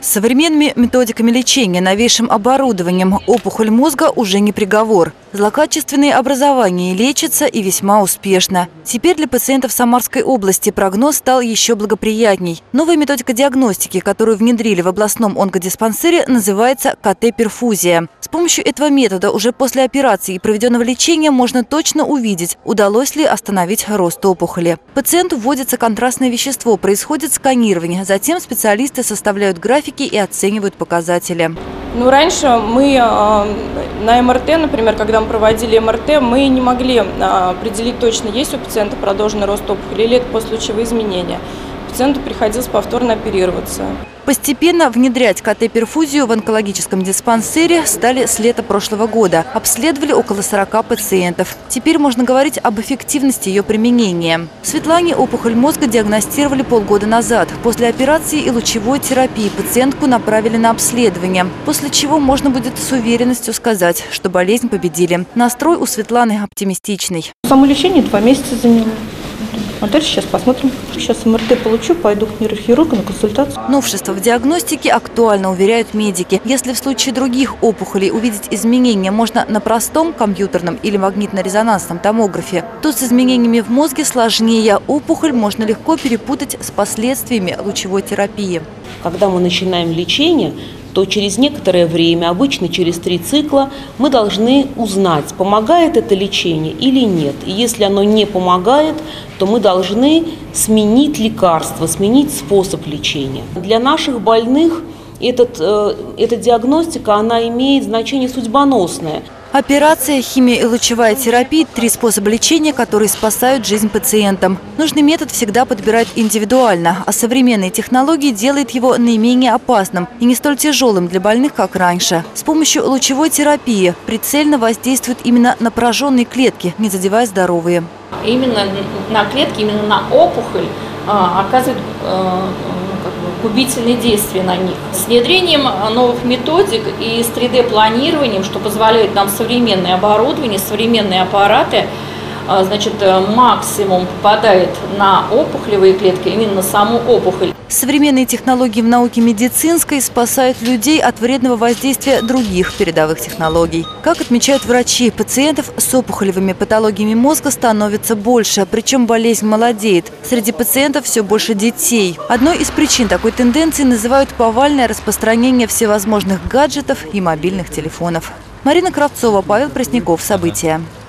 С современными методиками лечения, новейшим оборудованием опухоль мозга уже не приговор. Злокачественные образования лечатся и весьма успешно. Теперь для пациентов Самарской области прогноз стал еще благоприятней. Новая методика диагностики, которую внедрили в областном онкодиспансере, называется КТ-перфузия. С помощью этого метода уже после операции и проведенного лечения можно точно увидеть, удалось ли остановить рост опухоли. Пациенту вводится контрастное вещество, происходит сканирование, затем специалисты составляют графики и оценивают показатели. Раньше мы на МРТ, например, когда мы проводили МРТ, мы не могли определить точно, есть у пациента продолженный рост опухоли или это послелучевые изменения. Пациенту приходилось повторно оперироваться. Постепенно внедрять КТ-перфузию в онкологическом диспансере стали с лета прошлого года. Обследовали около 40 пациентов. Теперь можно говорить об эффективности ее применения. Светлане опухоль мозга диагностировали полгода назад. После операции и лучевой терапии пациентку направили на обследование, после чего можно будет с уверенностью сказать, что болезнь победили. Настрой у Светланы оптимистичный. Само лечение 2 месяца заняло. А дальше сейчас посмотрим. Сейчас МРТ получу, пойду к нейрохирургу на консультацию. Новшество в диагностике актуально, уверяют медики. Если в случае других опухолей увидеть изменения можно на простом компьютерном или магнитно-резонансном томографе, то с изменениями в мозге сложнее. Опухоль можно легко перепутать с последствиями лучевой терапии. Когда мы начинаем лечение, то через некоторое время, обычно через 3 цикла, мы должны узнать, помогает это лечение или нет. И если оно не помогает, то мы должны сменить лекарство, сменить способ лечения. Для наших больных эта диагностика, она имеет значение судьбоносное. Операция, химия и лучевая терапия – 3 способа лечения, которые спасают жизнь пациентам. Нужный метод всегда подбирают индивидуально, а современные технологии делают его наименее опасным и не столь тяжелым для больных, как раньше. С помощью лучевой терапии прицельно воздействуют именно на пораженные клетки, не задевая здоровые. Именно на клетки, именно на опухоль оказывают губительные действия на них. С внедрением новых методик и с 3D-планированием, что позволяет нам современное оборудование, современные аппараты, максимум попадает на опухолевые клетки, именно на саму опухоль. Современные технологии в науке медицинской спасают людей от вредного воздействия других передовых технологий. Как отмечают врачи, пациентов с опухолевыми патологиями мозга становится больше, причем болезнь молодеет. Среди пациентов все больше детей. Одной из причин такой тенденции называют повальное распространение всевозможных гаджетов и мобильных телефонов. Марина Кравцова, Павел Пресняков. События.